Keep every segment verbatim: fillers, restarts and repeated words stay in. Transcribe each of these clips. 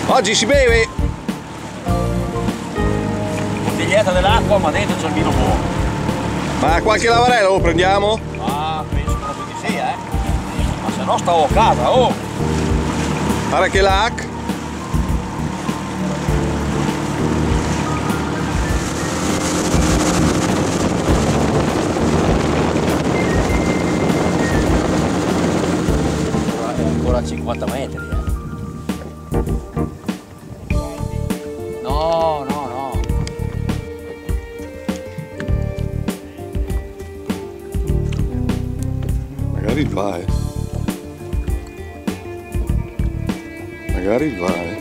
Oggi si beve! Bottiglietta dell'acqua, ma dentro c'è il vino buono. Ma qualche lavarello lo prendiamo? Ah, penso proprio di sì, eh. Ma se no stavo a casa, oh! Guarda che l'ac! Ancora a cinquanta metri, eh. No, no, no. Magari va, eh. Magari va, eh.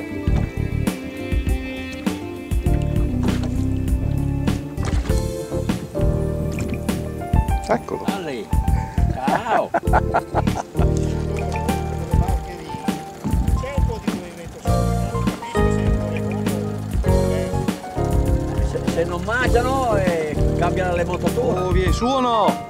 Eccolo. Allì. Ciao. Se non mangiano e cambiano le montature. Oh, vieni su o no?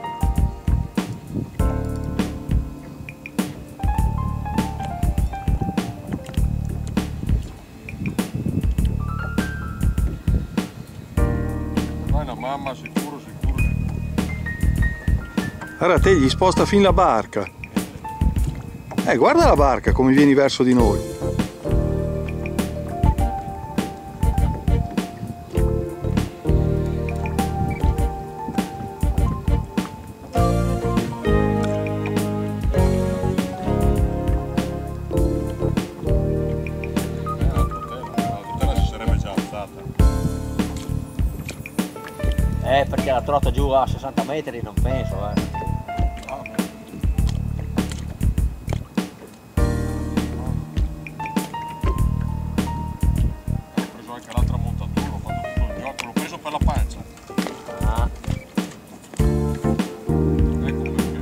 Ma è una mamma, sicuro, sicuro. Guarda, te gli sposta fin la barca. Eh, guarda la barca come vieni verso di noi. Eh, perché la trotta giù a sessanta metri non penso, eh. Ho preso anche l'altra montatura, ho fatto tutto il gioco, l'ho preso per la pancia. Ah. Ecco perché.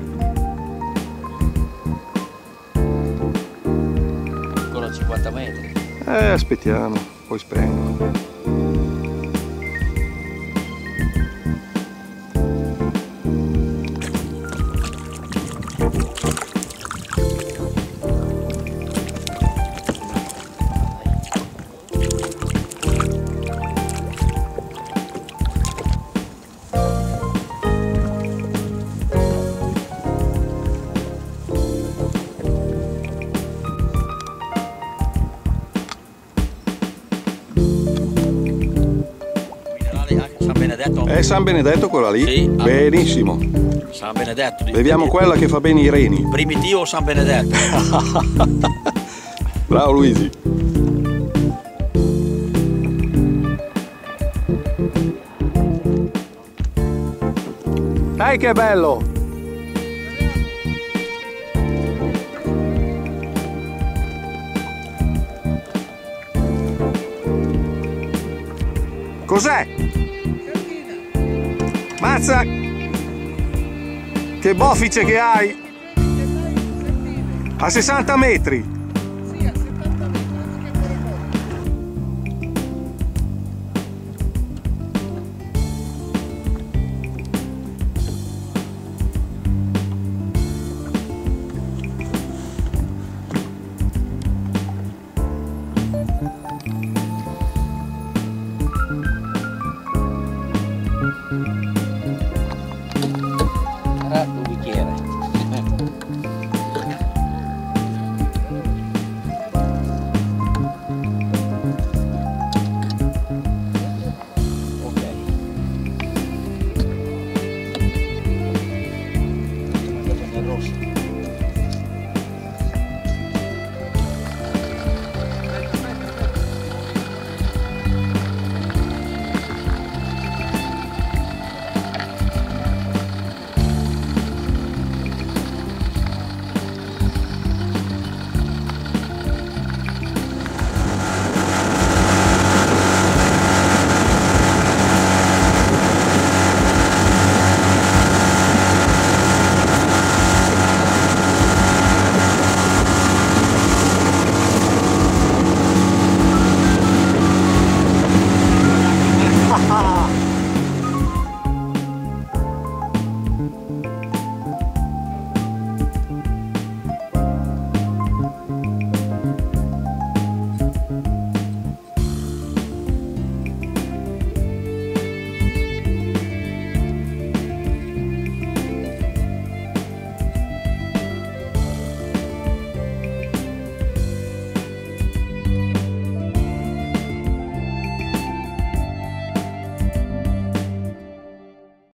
Ancora cinquanta metri. Eh, aspettiamo, poi sprengo. San Benedetto? È San Benedetto quella lì? Sì. Benissimo. San Benedetto. Beviamo quella che fa bene i reni. Primitivo San Benedetto. Bravo Luigi. Dai che bello! Cos'è? Mazza! Che boffice che hai! A sessanta metri!